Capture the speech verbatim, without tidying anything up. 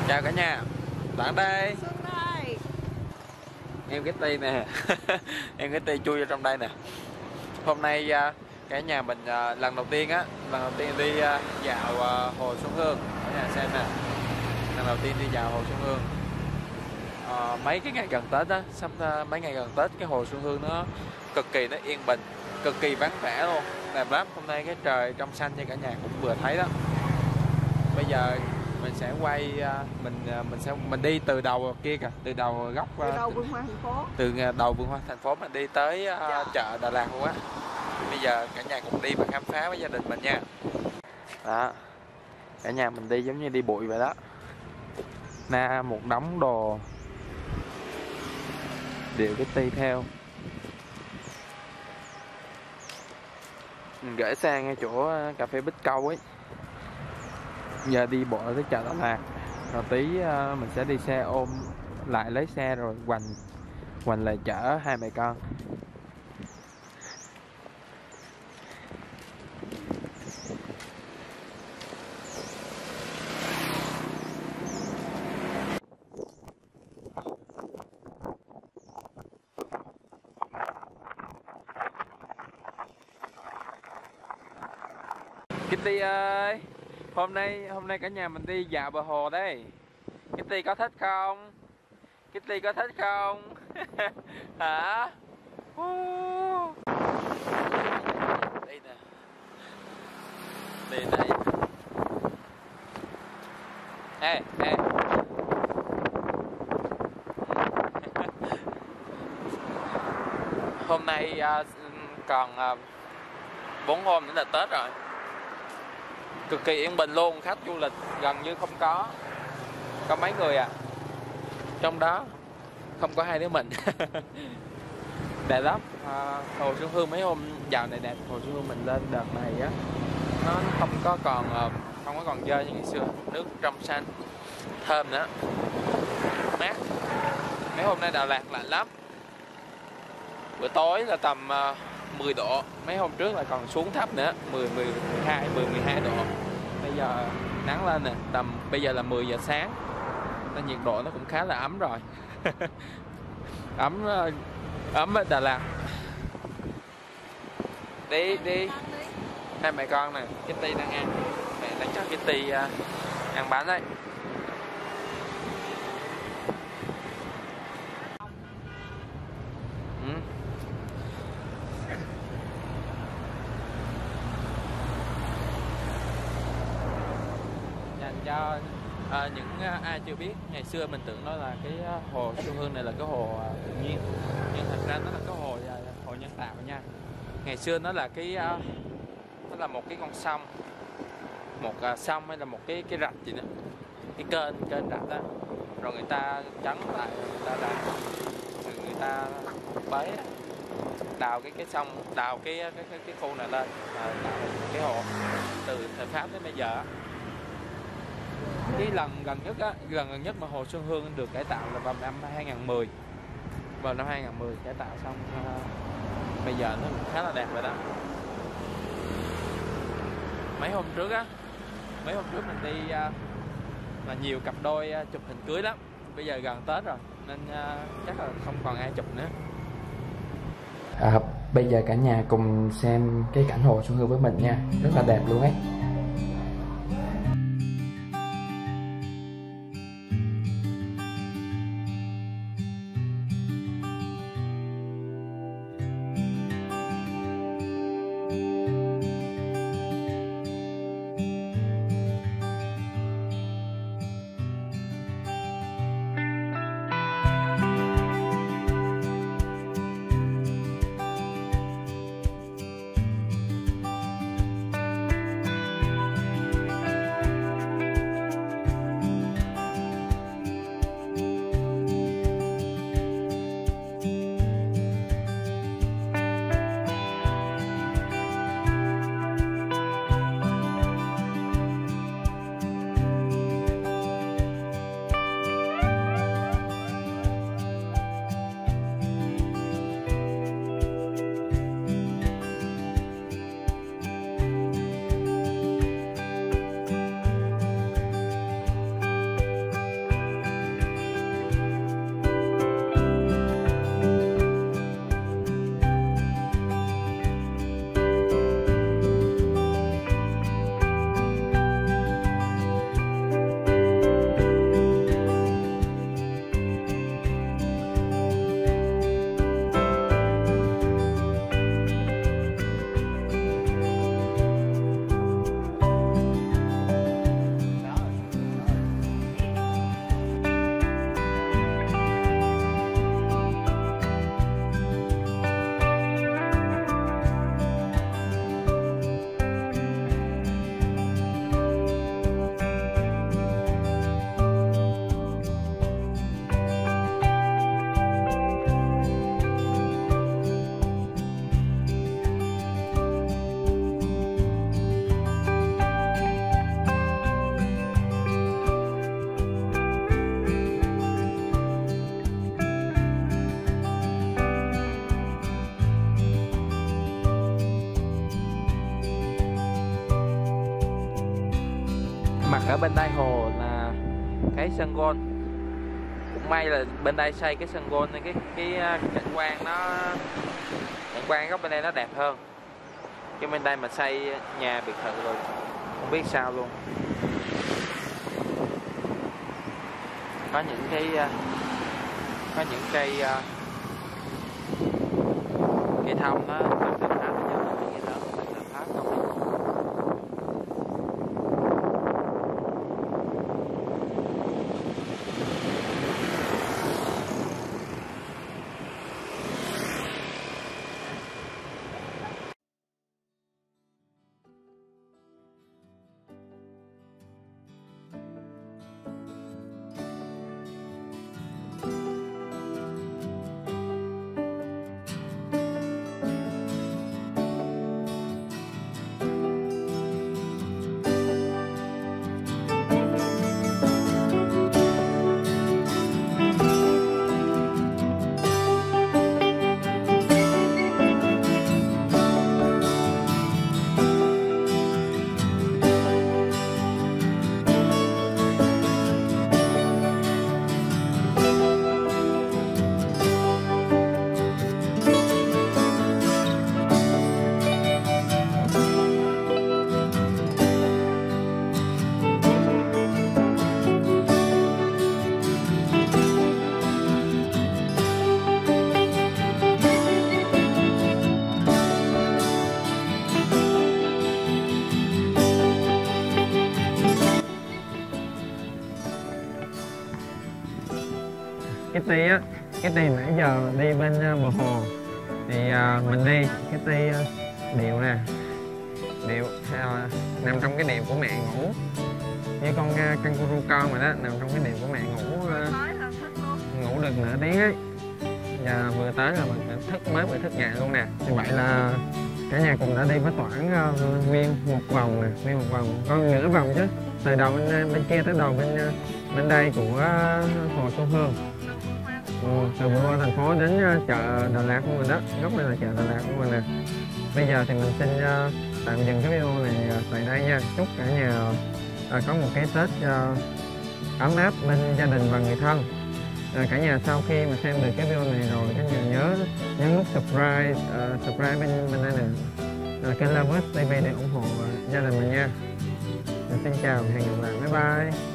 Chào cả nhà, Đặng đây. Xuân đây. Em Kitty nè. Em Kitty chui vô trong đây nè. Hôm nay uh, cả nhà mình uh, lần đầu tiên á, lần đầu tiên đi uh, dạo uh, hồ Xuân Hương. Cả nhà xem nè. Lần đầu tiên đi dạo hồ Xuân Hương. Uh, mấy cái ngày gần Tết á, sắp uh, mấy ngày gần Tết cái hồ Xuân Hương nó cực kỳ nó yên bình, cực kỳ vắng vẻ luôn, đẹp lắm. Hôm nay cái trời trong xanh như cả nhà cũng vừa thấy đó. Bây giờ mình sẽ quay mình mình sẽ mình đi từ đầu kia kìa, từ đầu góc từ đầu vườn hoa thành phố, từ đầu vườn hoa thành phố mình đi tới uh, chợ Đà Lạt luôn á. Bây giờ cả nhà cùng đi và khám phá với gia đình mình nha. Đó, cả nhà mình đi giống như đi bụi vậy đó. Na một đống đồ điệu cái ti theo. Mình gửi sang ngay chỗ cà phê Bích Câu ấy. Giờ đi bộ tới chợ Đà Lạt rồi tí uh, mình sẽ đi xe ôm lại lấy xe rồi hoành hoành lại chở hai mẹ con. Kitty ơi, hôm nay hôm nay cả nhà mình đi dạo bờ hồ đây. Kitty có thích không? Kitty có thích không? Hả? Đây nè. Đây này. Ê, ê. Hôm nay uh, còn uh, bốn hôm nữa là Tết rồi. Cực kỳ yên bình luôn, khách du lịch gần như không có. Có mấy người à. Trong đó không có hai đứa mình. Đẹp lắm. À, hồ Xuân Hương mấy hôm dạo này đẹp. Hồ Xuân Hương mình lên đợt này á, nó không có còn không có còn dơ như ngày xưa. Nước trong xanh, thơm nữa, mát. Mấy hôm nay Đà Lạt lạnh lắm. Bữa tối là tầm uh, mười độ. Mấy hôm trước là còn xuống thấp nữa, mười, mười, mười hai, mười, mười hai độ. Bây giờ nắng lên nè, tầm bây giờ là mười giờ sáng. Nên nhiệt độ nó cũng khá là ấm rồi. Ấm ấm ở Đà Lạt. Đi đi. Hai mẹ con nè, Kitty đang ăn. Mẹ đang cho Kitty uh, ăn bánh đấy. Ừ. Dành cho à, những uh, ai chưa biết, ngày xưa mình tưởng đó là cái uh, hồ Xuân Hương này là cái hồ uh, tự nhiên, nhưng thật ra nó là cái hồ uh, hồ nhân tạo nha. Ngày xưa nó là cái uh, nó là một cái con sông, một uh, sông hay là một cái cái rạch gì nữa, cái kênh kênh rạch đó, rồi người ta chắn lại, người ta đào, người, người ta bới đào cái cái sông, đào cái cái cái, cái khu này lên, uh, tạo cái hồ từ thời Pháp đến bây giờ. Cái lần gần nhất á, lần gần nhất mà hồ Xuân Hương được cải tạo là vào năm hai nghìn không trăm mười. Vào năm hai nghìn không trăm mười cải tạo xong, uh, bây giờ nó khá là đẹp rồi đó. Mấy hôm trước á, mấy hôm trước mình đi uh, là nhiều cặp đôi uh, chụp hình cưới lắm. Bây giờ gần Tết rồi nên uh, chắc là không còn ai chụp nữa. À, bây giờ cả nhà cùng xem cái cảnh hồ Xuân Hương với mình nha, rất là đẹp luôn ấy. ở bên đây hồ là cái sân golf. Cũng may là bên đây xây cái sân golf nên cái cái cảnh quan nó cảnh quan góc bên đây nó đẹp hơn. Cái bên đây mà xây nhà biệt thự rồi không biết sao luôn. Có những cái có những cây cây thông nó làm thành tháp cho nên cái đó làm thành tháp không. Cái ti á, cái ti nãy giờ đi bên bờ hồ thì à, mình đi cái ti à, điệu nè, điệu à, nằm trong cái điệu của mẹ ngủ như con uh, kangaroo con mà đó, nằm trong cái điệu của mẹ ngủ uh, ngủ được nửa tiếng ấy, và vừa tới là mình thức mới vừa thức dậy luôn nè. Như vậy là cả nhà cùng đã đi với Toản uh, nguyên một vòng nè, nguyên một vòng, có nửa vòng chứ, từ đầu bên bên kia tới đầu bên bên đây của uh, hồ Xuân Hương. Ừ, từ vừa qua thành phố đến uh, chợ Đà Lạt của mình đó, góc này là chợ Đà Lạt của mình nè. Bây giờ thì mình xin uh, tạm dừng cái video này uh, tại đây nha. Chúc cả nhà uh, có một cái Tết uh, ấm áp bên gia đình và người thân. Uh, cả nhà sau khi mà xem được cái video này rồi, cả nhà nhớ nhấn nút subscribe, uh, subscribe bên bên đây nè, uh, kênh Lovers ti vi để ủng hộ uh, gia đình mình nha. Mình xin chào và hẹn gặp lại, bye bye.